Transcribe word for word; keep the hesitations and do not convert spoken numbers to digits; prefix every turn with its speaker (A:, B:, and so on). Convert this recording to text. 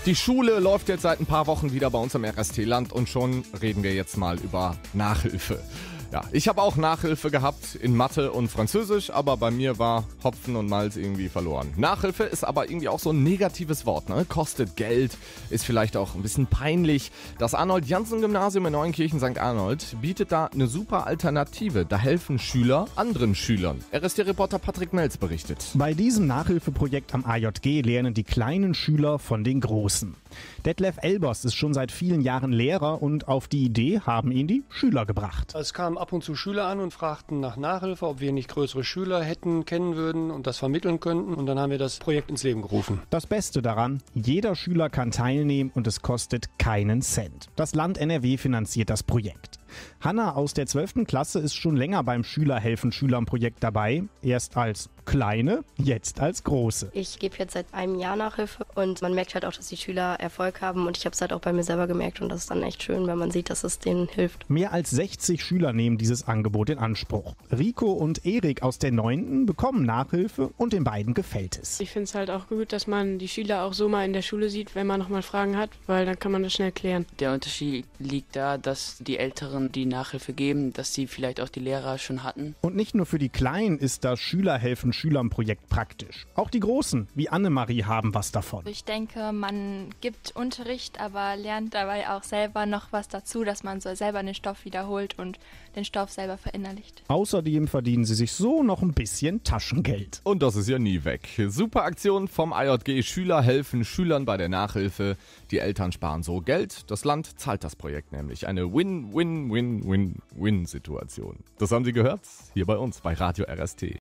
A: Die Schule läuft jetzt seit ein paar Wochen wieder bei uns im R S T-Land und schon reden wir jetzt mal über Nachhilfe. Ja, ich habe auch Nachhilfe gehabt in Mathe und Französisch, aber bei mir war Hopfen und Malz irgendwie verloren. Nachhilfe ist aber irgendwie auch so ein negatives Wort, ne? Kostet Geld, ist vielleicht auch ein bisschen peinlich. Das Arnold-Janssen-Gymnasium in Neunkirchen Sankt Arnold bietet da eine super Alternative. Da helfen Schüler anderen Schülern. R S T-Reporter Patrick Melz berichtet.
B: Bei diesem Nachhilfeprojekt am A J G lernen die kleinen Schüler von den Großen. Detlef Elbers ist schon seit vielen Jahren Lehrer und auf die Idee haben ihn die Schüler gebracht.
C: Es kamen ab und zu Schüler an und fragten nach Nachhilfe, ob wir nicht größere Schüler hätten, kennen würden und das vermitteln könnten. Und dann haben wir das Projekt ins Leben gerufen.
B: Das Beste daran, jeder Schüler kann teilnehmen und es kostet keinen Cent. Das Land N R W finanziert das Projekt. Hanna aus der zwölften Klasse ist schon länger beim Schülerhelfen Schülern Projekt dabei. Erst als Kleine, jetzt als Große.
D: Ich gebe jetzt seit einem Jahr Nachhilfe und man merkt halt auch, dass die Schüler Erfolg haben und ich habe es halt auch bei mir selber gemerkt und das ist dann echt schön, wenn man sieht, dass es denen hilft.
B: Mehr als sechzig Schüler nehmen dieses Angebot in Anspruch. Rico und Erik aus der neunten bekommen Nachhilfe und den beiden gefällt es.
E: Ich finde es halt auch gut, dass man die Schüler auch so mal in der Schule sieht, wenn man nochmal Fragen hat, weil dann kann man das schnell klären.
F: Der Unterschied liegt da, dass die Älteren die Nachhilfe geben, dass sie vielleicht auch die Lehrer schon hatten.
B: Und nicht nur für die Kleinen ist das Schülerhelfen Schülern Projekt praktisch. Auch die Großen, wie Annemarie, haben was davon.
G: Ich denke, man gibt Unterricht, aber lernt dabei auch selber noch was dazu, dass man so selber den Stoff wiederholt und den Stoff selber verinnerlicht.
B: Außerdem verdienen sie sich so noch ein bisschen Taschengeld.
A: Und das ist ja nie weg. Super Aktion vom A J G. Schüler helfen Schülern bei der Nachhilfe. Die Eltern sparen so Geld. Das Land zahlt das Projekt nämlich. Eine Win-Win-Win-Win-Win-Situation. Das haben Sie gehört? Hier bei uns bei Radio R S T.